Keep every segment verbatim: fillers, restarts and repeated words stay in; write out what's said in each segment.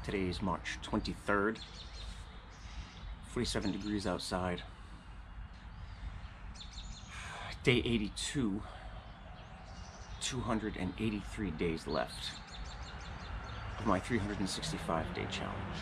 Today is March twenty-third, forty-seven degrees outside. Day eighty-two, two hundred eighty-three days left of my three hundred sixty-five day challenge.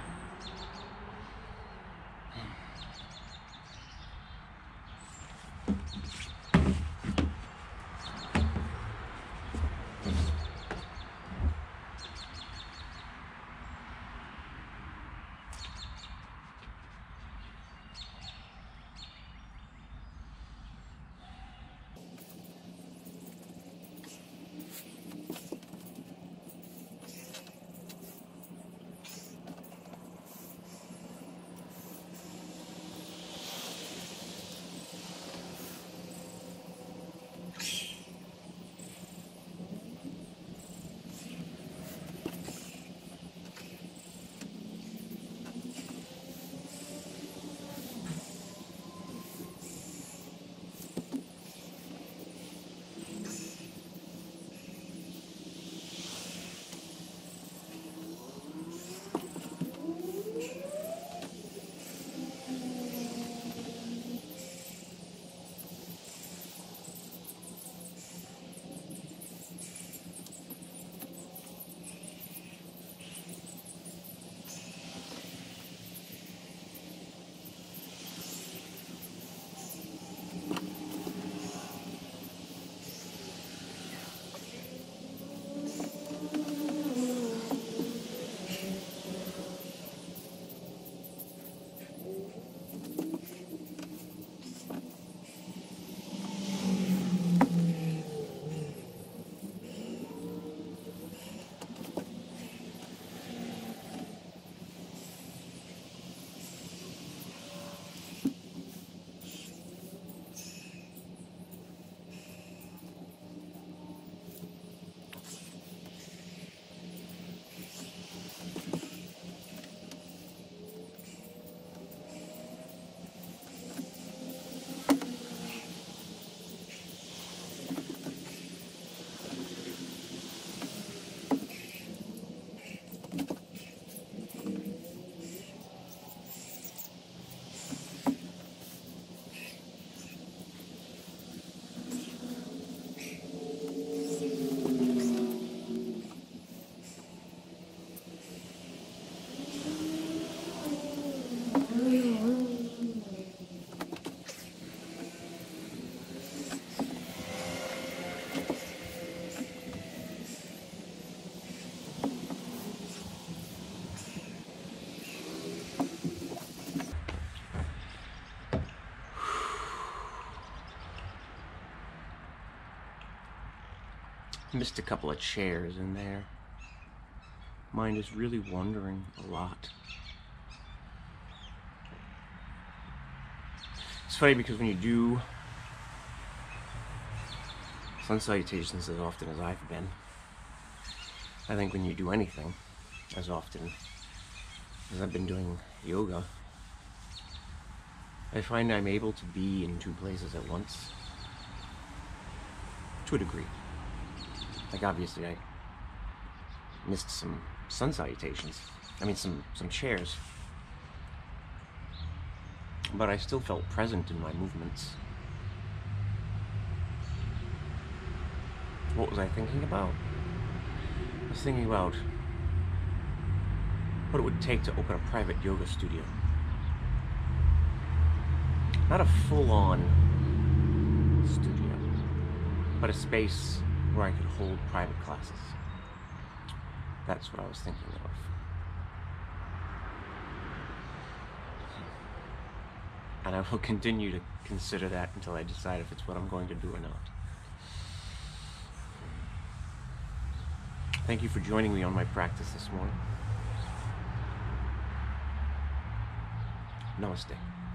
Missed a couple of chairs in there. Mind is really wandering a lot. It's funny because when you do sun salutations as often as I've been, I think when you do anything as often as I've been doing yoga, I find I'm able to be in two places at once, to a degree. Like, obviously, I missed some sun salutations. I mean, some, some chairs. But I still felt present in my movements. What was I thinking about? I was thinking about what it would take to open a private yoga studio. Not a full-on studio, but a space where I could hold private classes. That's what I was thinking of. And I will continue to consider that until I decide if it's what I'm going to do or not. Thank you for joining me on my practice this morning. Namaste.